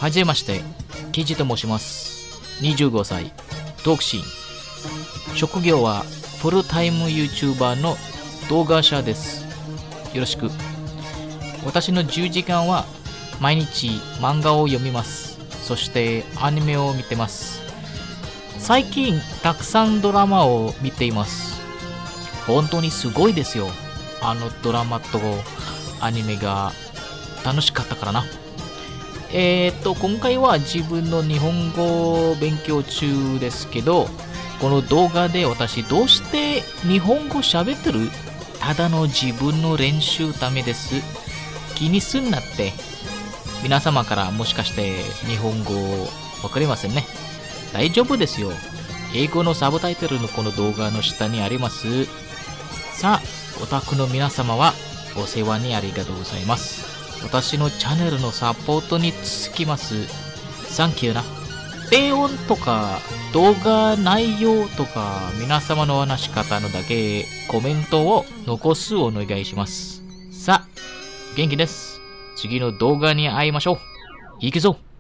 はじめまして、ケイジと申します。25歳、独身。職業はフルタイム YouTuber の動画者です。よろしく。私の10時間は毎日漫画を読みます。そしてアニメを見てます。最近たくさんドラマを見ています。本当にすごいですよ。あのドラマとアニメが楽しかったからな。今回は自分の日本語を勉強中ですけど、この動画で私どうして日本語喋ってる？ただの自分の練習ためです。気にすんなって。皆様からもしかして日本語わかりませんね。大丈夫ですよ。英語のサブタイトルのこの動画の下にあります。さあ、オタクの皆様はお世話にありがとうございます。私のチャンネルのサポートにつきます。サンキューな。低音とか動画内容とか皆様の話し方のだけコメントを残すお願いします。さあ、元気です。次の動画に会いましょう。行くぞ。